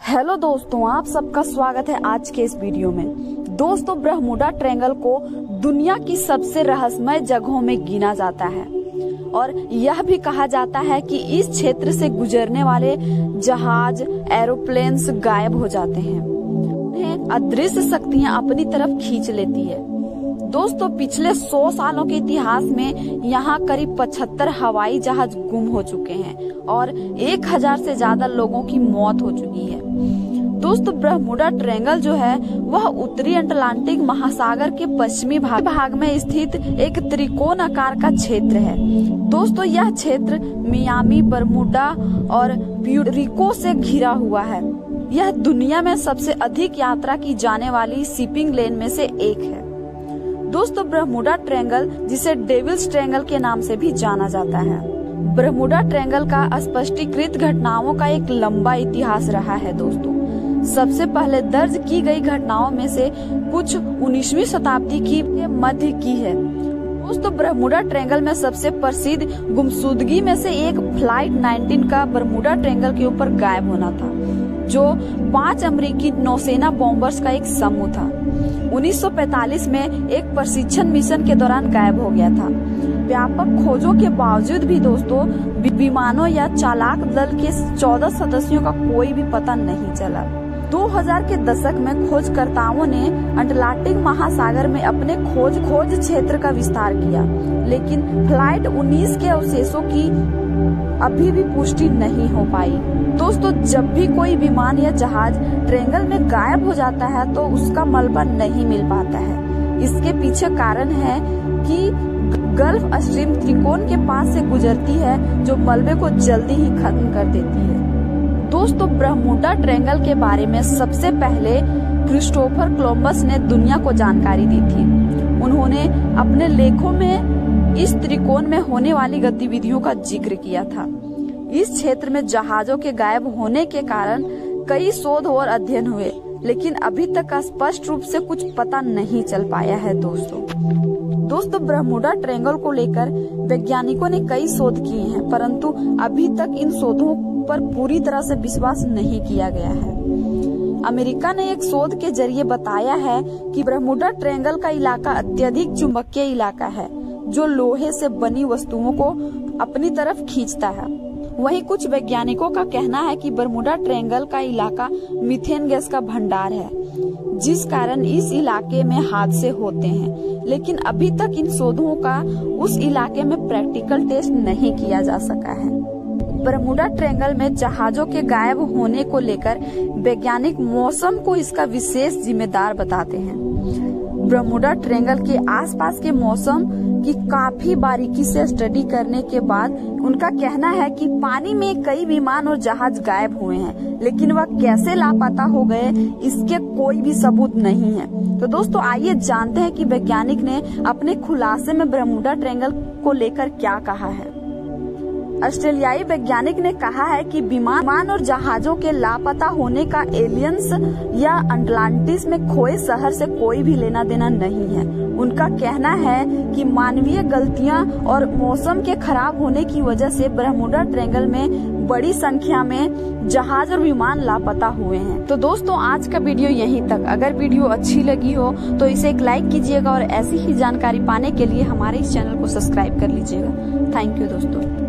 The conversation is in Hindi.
हेलो दोस्तों, आप सबका स्वागत है आज के इस वीडियो में। दोस्तों, बरमूडा ट्रायंगल को दुनिया की सबसे रहस्यमय जगहों में गिना जाता है और यह भी कहा जाता है कि इस क्षेत्र से गुजरने वाले जहाज, एरोप्लेन्स गायब हो जाते हैं। उन्हें अदृश्य शक्तियां अपनी तरफ खींच लेती है। दोस्तों, पिछले 100 सालों के इतिहास में यहाँ करीब 75 हवाई जहाज गुम हो चुके हैं और 1000 से ज्यादा लोगों की मौत हो चुकी है। दोस्तों, बरमूडा ट्रायंगल जो है वह उत्तरी अटलांटिक महासागर के पश्चिमी भाग में स्थित एक त्रिकोण आकार का क्षेत्र है। दोस्तों, यह क्षेत्र मियामी, बरमूडा और प्यूर्टो से घिरा हुआ है। यह दुनिया में सबसे अधिक यात्रा की जाने वाली शिपिंग लेन में से एक है। दोस्तों, बरमूडा ट्रायंगल, जिसे डेविल्स ट्रायंगल के नाम से भी जाना जाता है, बरमूडा ट्रायंगल का स्पष्टीकृत घटनाओं का एक लंबा इतिहास रहा है। दोस्तों, सबसे पहले दर्ज की गई घटनाओं में से कुछ 19वीं शताब्दी की मध्य की है। दोस्तों, बरमूडा ट्रायंगल में सबसे प्रसिद्ध गुमशुदगी में से एक फ्लाइट 19 का बरमूडा ट्रायंगल के ऊपर गायब होना था, जो 5 अमेरिकी नौसेना बॉम्बर्स का एक समूह था। 1945 में एक प्रशिक्षण मिशन के दौरान गायब हो गया था। व्यापक खोजों के बावजूद भी दोस्तों, विमानों या चालक दल के 14 सदस्यों का कोई भी पता नहीं चला। 2000 के दशक में खोजकर्ताओं ने अटलांटिक महासागर में अपने खोज क्षेत्र का विस्तार किया, लेकिन फ्लाइट 19 के अवशेषों की अभी भी पुष्टि नहीं हो पाई। दोस्तों, जब भी कोई विमान या जहाज ट्रायंगल में गायब हो जाता है तो उसका मलबा नहीं मिल पाता है। इसके पीछे कारण है कि गल्फ स्ट्रीम त्रिकोण के पास से गुजरती है, जो मलबे को जल्दी ही खत्म कर देती है। दोस्तों, बरमूडा ट्रायंगल के बारे में सबसे पहले क्रिस्टोफर कोलंबस ने दुनिया को जानकारी दी थी। उन्होंने अपने लेखों में इस त्रिकोण में होने वाली गतिविधियों का जिक्र किया था। इस क्षेत्र में जहाजों के गायब होने के कारण कई शोध और अध्ययन हुए, लेकिन अभी तक स्पष्ट रूप से कुछ पता नहीं चल पाया है। दोस्तों, बरमूडा ट्रायंगल को लेकर वैज्ञानिकों ने कई शोध किए हैं, परंतु अभी तक इन शोधों पर पूरी तरह से विश्वास नहीं किया गया है। अमेरिका ने एक शोध के जरिए बताया है कि बरमूडा ट्रायंगल का इलाका अत्यधिक चुंबकीय इलाका है, जो लोहे से बनी वस्तुओं को अपनी तरफ खींचता है। वहीं कुछ वैज्ञानिकों का कहना है कि बरमूडा ट्रायंगल का इलाका मीथेन गैस का भंडार है, जिस कारण इस इलाके में हादसे होते हैं, लेकिन अभी तक इन शोधों का उस इलाके में प्रैक्टिकल टेस्ट नहीं किया जा सका है। बरमूडा ट्रायंगल में जहाजों के गायब होने को लेकर वैज्ञानिक मौसम को इसका विशेष जिम्मेदार बताते हैं। बरमूडा ट्रायंगल के आसपास के मौसम की काफी बारीकी से स्टडी करने के बाद उनका कहना है कि पानी में कई विमान और जहाज गायब हुए हैं, लेकिन वह कैसे लापता हो गए इसके कोई भी सबूत नहीं है। तो दोस्तों, आइए जानते हैं कि वैज्ञानिक ने अपने खुलासे में बरमूडा ट्रायंगल को लेकर क्या कहा है। ऑस्ट्रेलियाई वैज्ञानिक ने कहा है कि विमान और जहाजों के लापता होने का एलियंस या अटलांटिस में खोए शहर से कोई भी लेना देना नहीं है। उनका कहना है कि मानवीय गलतियां और मौसम के खराब होने की वजह से बरमूडा ट्रायंगल में बड़ी संख्या में जहाज और विमान लापता हुए हैं। तो दोस्तों, आज का वीडियो यहीं तक। अगर वीडियो अच्छी लगी हो तो इसे एक लाइक कीजिएगा और ऐसी ही जानकारी पाने के लिए हमारे इस चैनल को सब्सक्राइब कर लीजिएगा। थैंक यू दोस्तों।